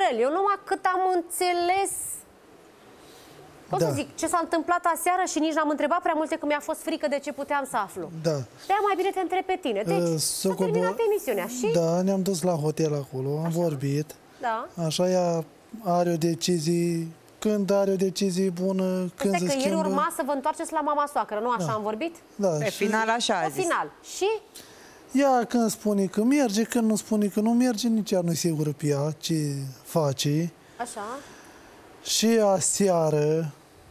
Viorel, eu numai cât am înțeles, pot să zic, ce s-a întâmplat aseară și nici n-am întrebat prea multe, că mi-a fost frică de ce puteam să aflu. Da. De-aia mai bine te întreb pe tine. Deci, s-a terminat emisiunea și... Da, ne-am dus la hotel acolo, am vorbit. Da. Așa, ea are o decizie, când are o decizie bună, când se schimbă. schimbă. Ieri urma să vă întoarceți la mama soacră, nu așa am vorbit? Da. Pe final așa a zis. Pe final. Și... Ea când spune că merge, când nu spune că nu merge, nici ea nu e sigură pe ea ce face. Așa. Și aseară,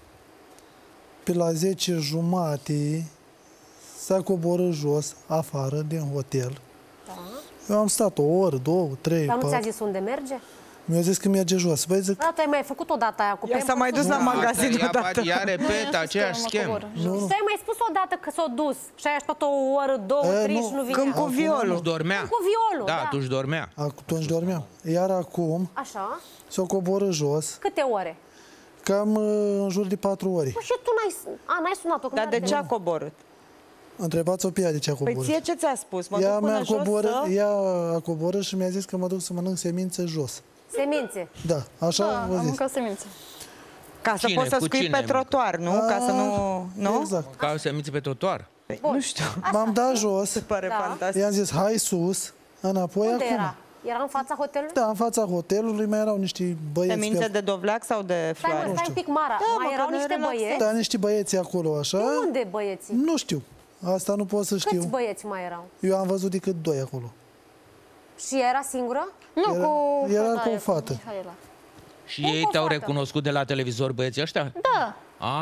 pe la 10:30, s-a coborât jos, afară, din hotel. Da. Eu am stat 1 oră, 2, 3, Dar nu 4. ți-a zis unde merge? Mi-a zis că merge jos. Băi, zic... Da, tu ai mai făcut o dată aia cu Ea s-a mai dus la magazin odată. Ea repetă aceeași schemă. Tu ai mai spus odată că s-a dus și ai așteptat 1 oră, 2, 3 și nu vinea. Când cu violul. Tu-și dormea. Cu violul, da. Tu-și dormea. Atunci dormeam. Iar acum Așa. s-a coborât jos, Câte ore? cam în jur de 4 ore. Păi și tu n-ai sunat-o? Dar de ce a coborât? Întrebați-o pe ea de ce a coborât. Păi ție ce ți-a spus? Mă duc Ea până jos să... Ea a coborât și mi-a zis că mă duc să mănânc semințe jos. Semințe. Da, așa Da, vă am zis. mâncat semințe. Ca să poți să scui pe trotuar, nu? Ca să nu... Exact. Ca semințe pe trotuar. Păi, nu știu. M-am dat jos, Se pare fantastic. i-am zis, hai sus, înapoi Unde acum. era? Era în fața hotelului? Da, în fața hotelului mai erau niște băieți. Semințe de dovleac sau de floare? Stai un pic, Mara. Mai erau niște băieți? Da, niște băieți acolo, așa. De unde băieții? Nu știu. Asta nu pot să știu. Câți băieți mai erau? Eu am văzut decât 2 acolo. Și ea era singură? Nu, Era fata cu o aia, fată. Mihaela. Și ei te-au recunoscut de la televizor, băieții ăștia? Da.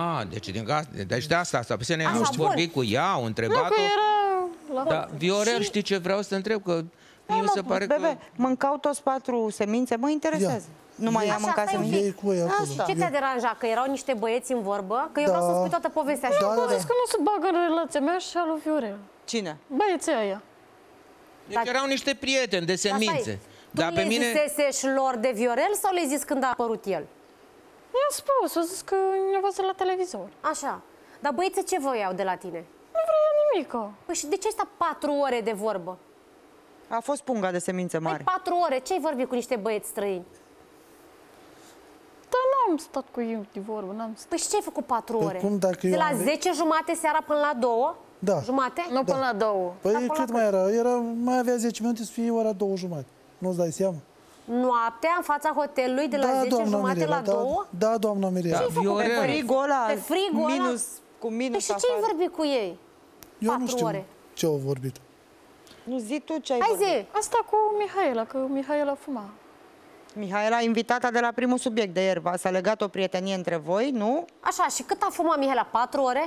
Deci de asta. Pe sine Așa, au bun. vorbit cu ea, au Nu, întrebat-o. că era la Dar, Viorel, știi ce vreau să te întreb? Că mie mi se pare că... Bebe, mâncau toți 4 semințe, mă interesează. Nu mai am mâncat stai un semințe. Ei cu ei acolo. Ce te-a deranjat? Că erau niște băieți în vorbă? Că eu Da. vreau să spui toată povestea așa. Am zis că nu se bagă în relația mea și a lui Viorel. Cine? Băieții aia. Deci erau niște prieteni de semințe. Dar Tu pe le mine... zisesești lor de Viorel sau le zis când a apărut el? I-am spus, a zis că ne văzut la televizor. Așa. Dar băieții ce voiau de la tine? Nu vrea nimică. Păi și de ce ai stat 4 ore de vorbă? A fost punga de semințe Păi mari. 4 ore, ce-ai vorbit cu niște băieți străini? Dar n-am stat cu ei de vorbă, n-am stat. Păi și ce ai făcut 4 ore? cum dacă de eu la am 10:30 seara până la 2? Da. Jumate? Nu până la 2. Păi Acolo cât mai era? Mai avea 10 minute să fie ora 2:30. Nu-ți dai seama? Noaptea în fața hotelului de la 10:30 Mirela, la 2? Da, doamna Mirela. Da, Pe Viorel. frigul ăla, Pe frigul ăla? minus, cu Păi minus și ce-ai afară. vorbit cu ei? Eu 4 nu știu ore. ce au vorbit. Nu, zi tu ce ai Hai vorbit. zi! Asta cu Mihaela, că Mihaela fuma. Mihaela, invitata de la primul subiect de ieri, s-a legat o prietenie între voi, nu? Așa, și cât a fumat Mihaela? 4 ore?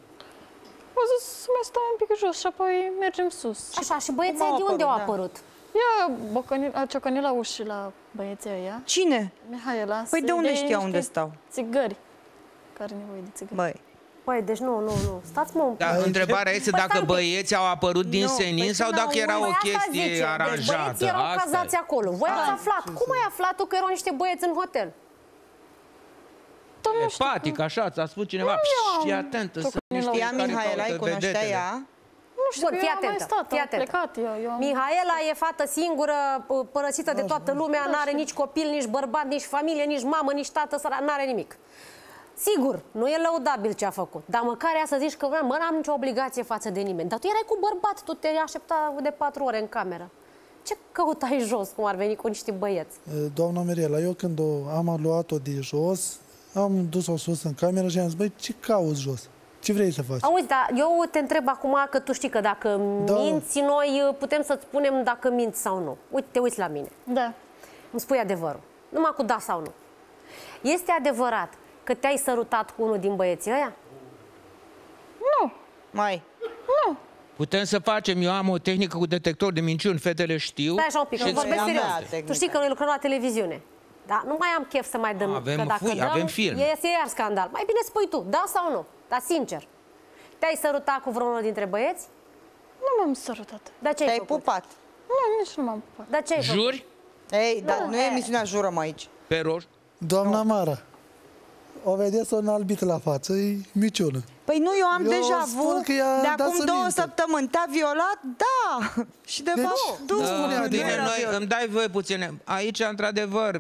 A zis să mai stau un pic jos și apoi mergem sus. Așa, și băieții Cum au de unde au apărut, da. apărut? Ea a ciocănit la uși la băieții ăia. Cine? Mihaela. Păi de să-i unde dea știa niște unde stau? Țigări. Care are nevoie de țigări. Băi, Păi, deci nu. Stați mă un pic. Da, întrebarea este Păi, dacă stai un pic. băieții au apărut din senin sau dacă era o Păi asta chestie zice. Deci aranjată. băieții erau Asta e. cazați acolo. Voi ați aflat. Cum ai aflat tu că erau niște băieți în hotel? Dar nu știu Empatic, așa, ți-a spus cineva. Fii atentă să nu știi știa care Mihaela, îi caută cunoștea vedetele. ea? Nu știu, Bun, eu fii am mai atentă, stat, fii am atentă. plecat eu am... Mihaela e fată singură, părăsită de toată lumea, n-are nici copil, nici bărbat, nici familie, nici mamă, nici tată, n-are nimic. Sigur, nu e lăudabil ce a făcut, dar măcar ea să zici că mă, n-am nicio obligație față de nimeni. Dar tu erai cu bărbat, tu te aștepta de 4 ore în cameră. Ce căutai jos, cum ar veni cu niște băieți? Doamna Mirela, eu când am luat-o de jos, am dus-o sus în cameră și am zis, băi, ce cauți jos? Ce vrei să faci? Auzi, dar eu te întreb acum că tu știi că dacă minți, noi putem să-ți spunem dacă minți sau nu. Uite, te uiți la mine. Da. Îmi spui adevărul. Numai cu da sau nu. Este adevărat că te-ai sărutat cu unul din băieții ăia? Nu. Mai. Nu. Putem să facem, eu am o tehnică cu detector de minciuni, fetele știu. Stai așa un pic, și că vorbesc am serios. mea tehnică. Tu știi că noi lucrăm la televiziune. Da? Nu mai am chef să mai dăm. Avem că dacă fui, dăm, avem film. E iar scandal. Mai bine spui tu, da sau nu? Dar sincer. Te-ai sărutat cu vreunul dintre băieți? Nu m-am sărutat. Dar ce ai Te-ai făcut? pupat. Nu, nici nu m-am pupat. Dar ce ai făcut? Juri? Ei, dar nu e emisiunea Jurăm aici. Pe roș? Doamna Mara, o vedeți o înalbită la față, e miciună. Păi nu, eu am Eu deja spun avut că ea de da acum să 2 mintă. săptămâni. Te-a violat? Da! Și de fapt, nu spunea de Bine, ea. noi îmi dai voie puțin. Aici, într-adevăr,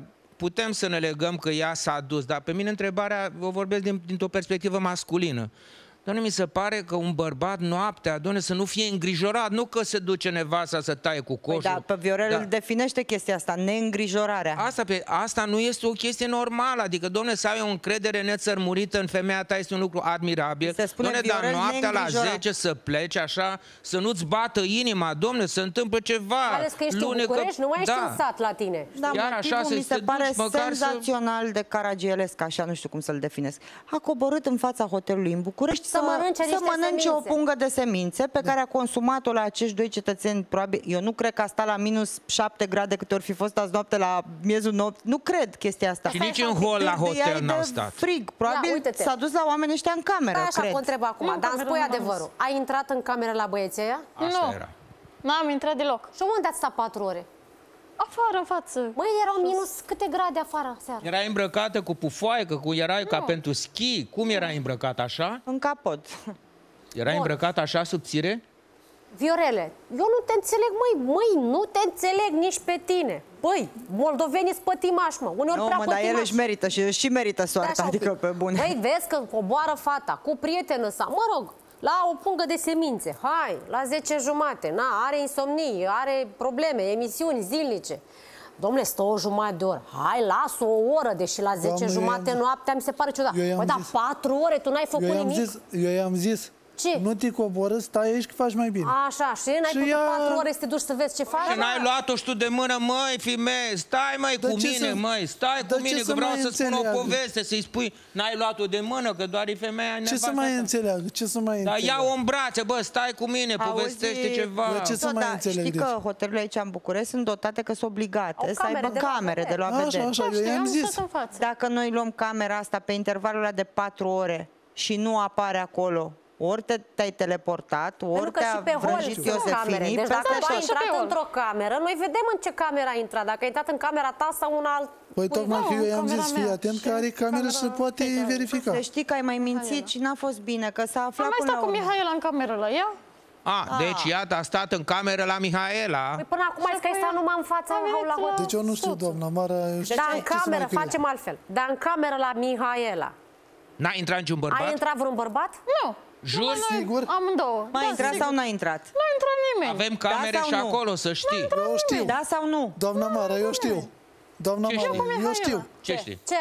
putem să ne legăm că ea s-a dus, dar pe mine întrebarea, o vorbesc dintr-o perspectivă masculină. Doamne, mi se pare că un bărbat noaptea, doamne, să nu fie îngrijorat, nu că se duce nevasta să taie cu coșul. Păi da, pe Viorel îl definește chestia asta, neîngrijorarea. Asta nu este o chestie normală, adică, domne, să ai o încredere nețărmurită în femeia ta este un lucru admirabil. Domne, dar noaptea la 10 să pleci așa, să nu-ți bată inima, domne, să întâmplă ceva. Ales că ești în București, nu mai ești în sat la tine. Da, Iar motivul așa mi se pare senzațional de Caragielesc, așa nu știu cum să-l definesc. A coborât în fața hotelului în București să mănânce o pungă de semințe pe care a consumat-o la acești doi cetățeni, probabil. Eu nu cred că a stat la minus 7 grade câte ori fi fost azi noapte la miezul nopții. Nu cred chestia asta. Și nici în hol la hotel n-au stat. Frig, probabil s-a dus la oamenii ăștia în cameră, Așa cred. vă întreb acum, dar îmi spui adevărul. Ai intrat în cameră la băieții ăia? Asta era. N-am intrat deloc. Și unde ați stat 4 ore? Afară, în față. Măi, erau minus câte grade afară seara? Erai îmbrăcată cu pufoaică, erai ca pentru schi? Cum erai îmbrăcată așa? În capot. Erai îmbrăcată așa subțire? Viorele, eu nu te înțeleg, măi, nu te înțeleg nici pe tine. Băi, moldovenii spătimași, mă, uneori Nu, prea mă, dar el pătimași. își merită și merită soarta, Așa un adică pic. pe bune. Băi, vezi că coboară fata cu prietenă sa, mă rog, la o pungă de semințe, hai, la 10:30, na, are insomnie, are probleme, emisiuni zilnice. Dom'le, stă o jumătate de oră. Hai, lasă o oră, deși la 10:30 noaptea mi se pare ciudat. Băi, dar 4 ore, tu n-ai făcut nimic? Eu i-am zis, ce? Nu te coboră, stai aici că faci mai bine. Așa, și n-ai putut 4 ore să te duci să vezi ce faci? Și n-ai luat-o și tu de mână, măi, fimee, stai mai cu mine, măi, stai cu mine, că vreau să spun o poveste, să-i spui, n-ai luat-o de mână, că doar e femeia. Ce să mai înțeleagă? Ce să mai Dar înțeleagă? ia-o în brațe, bă, stai cu mine, povestește ceva. Ce să mai înțeleg? Știi că hotelurile aici în București sunt dotate că sunt obligate să aibă camere de luat vedere. Așa, eu i-am zis. Dacă noi luăm camera asta pe intervalul ăla de 4 ore și nu apare acolo, ori te-ai teleportat, ori te-a vrăjit Iosefini. Deci dacă tu ai intrat într-o cameră, noi vedem în ce cameră ai intrat. Dacă ai intrat în camera ta sau un alt... Păi tocmai că eu i-am zis, fii atent că are cameră și se poate verifica. Să știi că ai mai mințit și n-a fost bine, că s-a aflat până la urmă. Am mai stat cu Mihaela în cameră la ea? Deci iată, a stat în cameră la Mihaela. Păi până acum ai că ai stat numai în fața la hotel. Deci eu nu știu, doamna Mara. Dar în cameră, facem altfel. Dar în cameră la Mihaela. N-a intrat niciun bărbat? A intrat vreun bărbat? Nu. Jur? Sigur? Amândouă. Mai intrat sau n-a intrat? Nu a intrat nimeni. Avem camere și acolo, să știi. Eu știu. Da sau nu? Doamna Mara, eu știu. Doamna Mara, eu știu. Ce știi? Ce?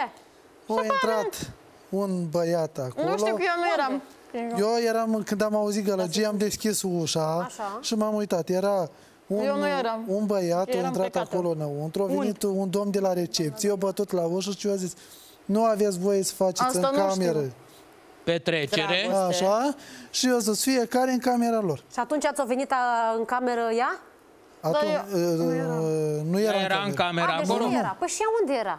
A intrat un băiat acolo. Nu știu că eu nu eram. Eu eram, când am auzit gălăgie, am deschis ușa și m-am uitat. Era un băiat, a intrat acolo înăuntru, a venit un domn de la recepție, a bătut la ușă și eu a zis, nu aveți voie să faceți în cameră. Petrecere. Așa, și eu zis, fiecare în camera lor. Și atunci ați venit în cameră ea? Atunci, nu era în camera. Deci nu era. Păi și ea unde era?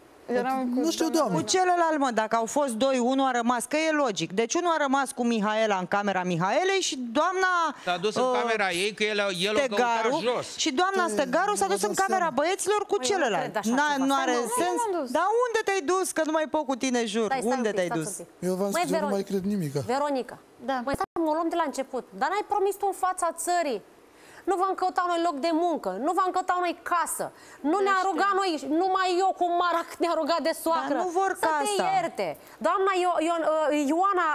Nu știu, doamne. Cu celălalt, mă, dacă au fost doi, unul a rămas, că e logic. Deci unul a rămas cu Mihaela în camera Mihaelei și doamna s-a dus în camera ei, că el o căuta jos. Și doamna Stegaru s-a dus în camera băieților cu celălalt. Nu are sens. Dar unde te-ai dus? Că nu mai pot cu tine, jur. Unde te-ai dus? Eu v-am spus, eu nu mai cred nimic. Veronica, măi, stai, o luăm de la început. Dar n-ai promis tu în fața țării. Nu v-am căutat noi loc de muncă, nu v-am căutat noi casă, nu ne-a rugat noi, numai eu cu Marac ne-a rugat de soacră. Dar nu vor să casa. te ierte. Doamna Ioana,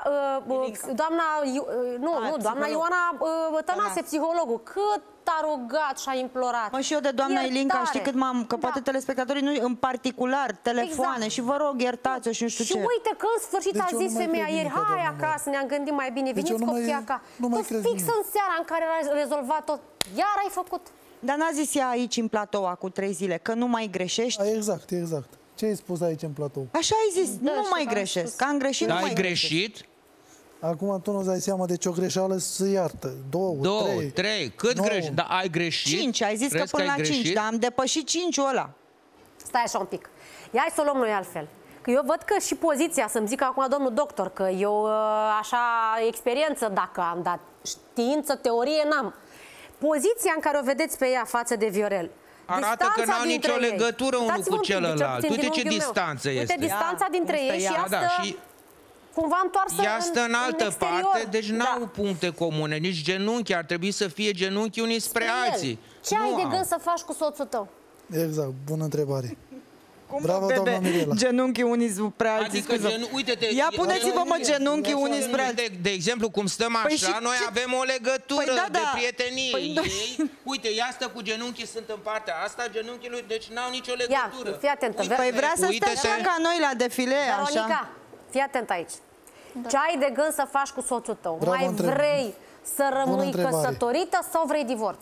doamna Ioana Tănase, psihologul, cât a rugat și a implorat. Mă, și eu de doamna Ilinca, știi cât m-am, că poate telespectatorii nu, în particular, telefoane și vă rog, iertați-o și nu știu ce. Și uite că în sfârșit a zis femeia ieri, hai acasă, ne-am gândit mai bine, veniți copiii acasă. Tu fix în seara în care ai rezolvat tot, iar ai făcut. Dar n-a zis ea aici în platou cu 3 zile, că nu mai greșești? Exact. Ce ai spus aici în platou? Așa ai zis, nu mai greșesc, că am greșit, nu mai greșit? Acum tu nu-ți dai seama, deci o greșeală se iartă. 2, 3. Cât greșit? Dar ai greșit? 5, ai zis că până la 5, dar am depășit 5-ul ăla. Stai așa un pic. Ia hai să o luăm noi altfel. Că eu văd că și poziția, să-mi zic acum domnul doctor, că eu așa experiență dacă am, dar știință, teorie n-am. Poziția în care o vedeți pe ea față de Viorel. Arată că n-au nicio legătură unul cu celălalt. Uite ce distanță este. Uite distanța dintre ei și asta cumva întoarsă ea stă în altă parte, deci n-au puncte comune, nici genunchi. Ar trebui să fie genunchi unii spre alții. Ce ai de gând să faci cu soțul tău? Exact, bună întrebare. Bravo, doamna Mirela. Genunchii unii spre alții, adică ia puneți-vă, mă, genunchii unii spre alții. De exemplu, cum stăm așa, noi avem o legătură de prietenie. Uite, ea stă cu genunchii, sunt în partea asta, genunchii lui, deci n-au nicio legătură. Fii atentă. Păi vrea să stea așa ca noi la defile, așa. Veronica, fii atent aici. Ce ai de gând să faci cu soțul tău? Mai vrei să rămâi căsătorită sau vrei divorț?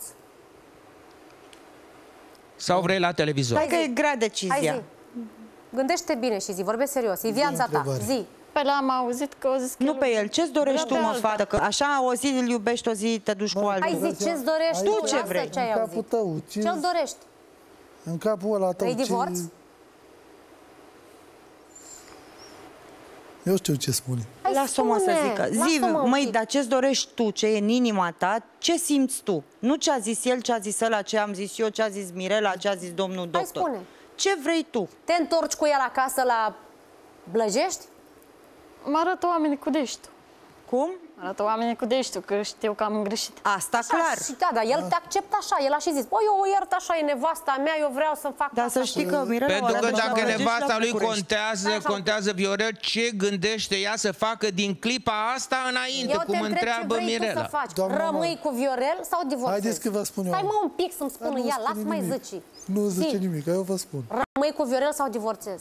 Sau vrei la televizor? Hai că e grea decizia. Hai, zi. Gândește bine și zi, vorbesc serios. E viața ta, zi. Pe l-am auzit că o zis că... Nu pe el, ce-ți dorești tu, mă, fată? Că așa o zi îl iubești, o zi te duci cu altul. Hai, zi, ce-ți dorești tu? Ce vrei? Ce ai auzit? Ce-l dorești? În capul ăla tău. Vrei divorț? Eu știu ce spune. Lasă-mă să zică. Zi, măi, dar ce-ți dorești tu, ce e în inima ta, ce simți tu? Nu ce a zis el, ce a zis ăla, ce am zis eu, ce a zis Mirela, ce a zis domnul doctor. Hai, spune. Ce vrei tu? Te întorci cu el acasă la Blăjești? Mă arată oamenii cu deștiul. Cum? Mă arată oamenii cu deștiul, că știu că am greșit. Asta clar. Da, dar el te acceptă așa, el a și zis, băi, eu o iert așa, e nevasta mea, eu vreau să-mi fac Dar să știi că Mirela... Pentru că dacă nevasta lui contează, Viorel, ce gândește ea să facă din clipa asta înainte, cum întreabă Mirela. Rămâi cu Viorel sau divorțezi? Haideți că vă spun eu. Stai, mă, un pic să-mi spună ea, lasă mai zici. Nu zice nimic, eu vă spun. Rămâi cu Viorel sau divorțezi?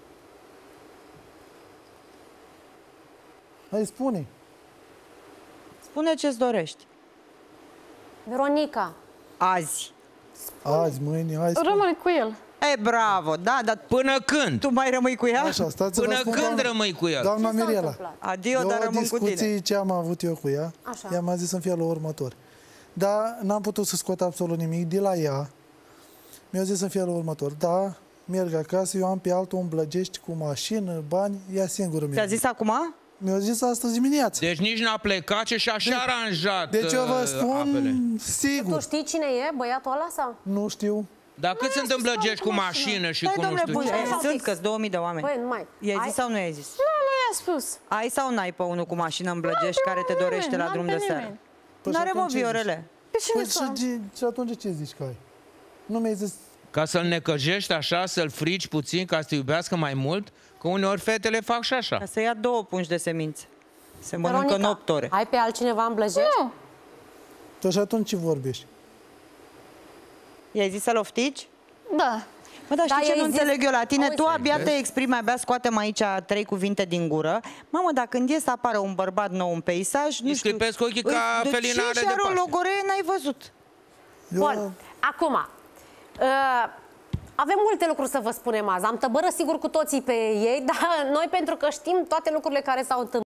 Hai, spune. Spune ce-ți dorești. Veronica. Azi. Azi, mâine, hai, spune. Rămâne cu el. E, bravo, da, dar până când? tu mai rămâi cu ea? Așa, stați să vă spun, Până când rămâi cu el? Doamna Mirela, adio, dar rămân cu tine. discuții ce am avut eu cu ea, ea m-a zis să-mi fie la următor. Dar n-am putut să scot absolut nimic de la ea. Mi-a zis să-mi fie la următor. Da, merg acasă, eu am pe altul în Blăgești cu mașină, bani, ea singură Ți-a zis acum? Mi-a zis astăzi dimineață. Deci nici n-a plecat și și-a aranjat Deci eu vă spun apele. sigur. Tu știi cine e băiatul ăla sau? Nu știu. Dar cât sunt în Blăgești cu mașină și cu nu știu ce? Sunt că-s 2000 de oameni. Băi, numai. I-ai zis sau nu i-ai zis? Nu i-a spus. Ai sau n-ai pe unul cu mașină în Blăgești care te dorește la drum de seară? N-are, mă, Viorele. Și atunci ce zici că ai? Nu mi-ai zis... Ca să-l necăjești așa, să-l frici puțin, ca să te iubească mai mult, că uneori fetele fac și așa. Ca să ia 2 pungi de semințe. Se mănâncă în 8 ore. Ai pe altcineva în Blăjești? Nu. Tu și atunci ce vorbești? I-ai zis să-l oftici? Da. Mă, dar știi ce nu înțeleg eu la tine? Tu abia te exprimi, abia scoatem aici 3 cuvinte din gură. Mamă, dar când e să apară un bărbat nou în peisaj, nu știu... Sclipesc ochii ca felinare de Paște. Și are o logoree, n-ai văzut. Bun, acum... avem multe lucruri să vă spunem azi. Am tăbără sigur cu toții pe ei, dar noi pentru că știm toate lucrurile care s-au întâmplat,